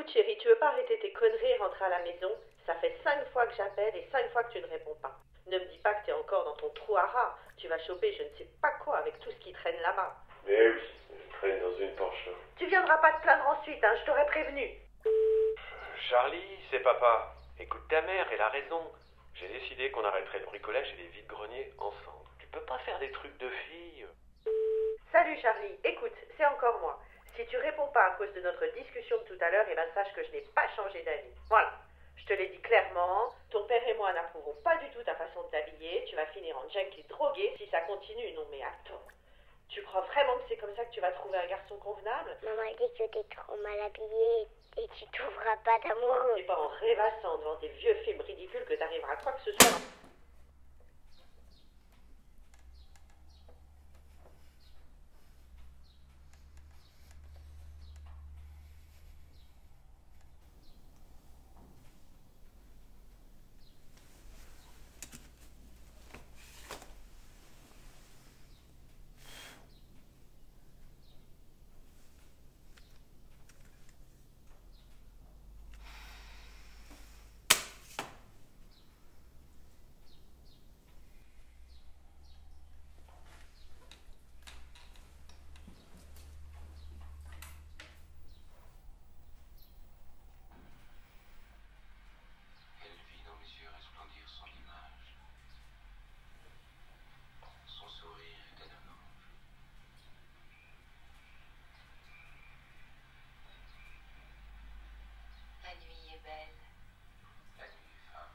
chérie, tu veux pas arrêter tes conneries et rentrer à la maison? Ça fait 5 fois que j'appelle et 5 fois que tu ne réponds pas. Ne me dis pas que t'es encore dans ton trou à rats. Tu vas choper je ne sais pas quoi avec tout ce qui traîne là-bas. Mais oui, je traîne dans une Porsche. Tu viendras pas te plaindre ensuite, hein, je t'aurais prévenu. Charlie, c'est papa. Écoute ta mère, elle a raison. J'ai décidé qu'on arrêterait le bricolage et les vides-greniers ensemble. Tu peux pas faire des trucs de fille. Salut Charlie, écoute, c'est encore moi. Si tu réponds pas à cause de notre discussion de tout à l'heure, eh ben sache que je n'ai pas changé d'avis. Voilà, je te l'ai dit clairement, ton père et moi n'approuvons pas du tout ta façon de t'habiller, tu vas finir en junkie drogué si ça continue. Non mais attends, tu crois vraiment que c'est comme ça que tu vas trouver un garçon convenable? Maman dit que t'es trop mal habillée et tu trouveras pas d'amoureux. C'est pas en rêvassant devant des vieux films ridicules que t'arriveras à quoi que ce soit. La nuit est belle. La nuit est femme.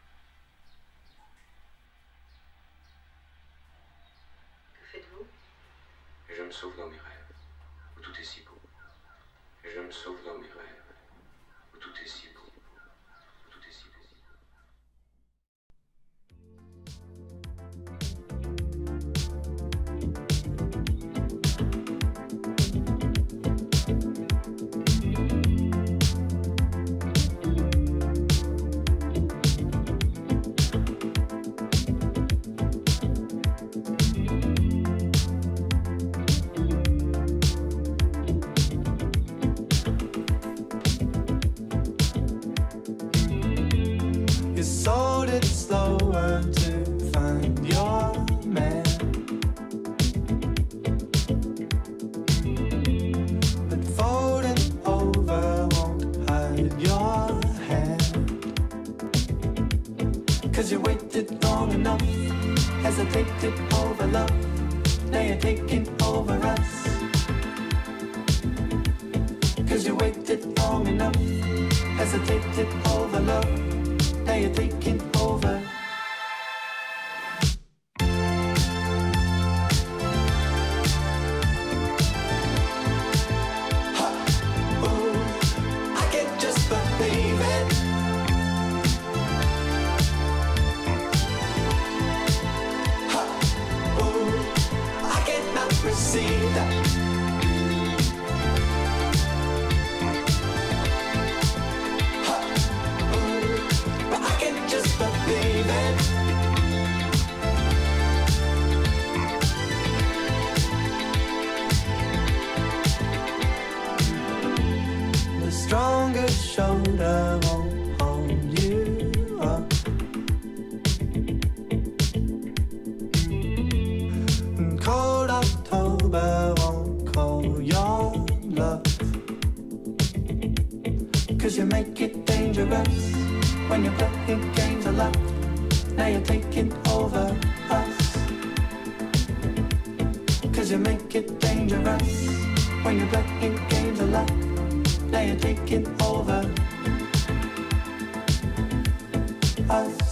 Que faites-vous? Et je me sauve dans mes rêves, où tout est si beau. Et je me sauve dans mes rêves, où tout est si beau. Où tout est si beau. You sold it slower to find your man, but folding over won't hide your hand. 'Cause you waited long enough, hesitated over love, now you're taking over us. 'Cause you waited long enough, hesitated over love, now you're taking over. Ha, ooh, I can't just believe it. Ha, ooh, I cannot receive that. But I can just believe it. The strongest shoulder won't hold you up, and cold October won't call your bluff. 'Cause you make it dangerous when you're playing games of love. Now you're taking over us. 'Cause you make it dangerous when you're playing games of love. Now you're taking over us.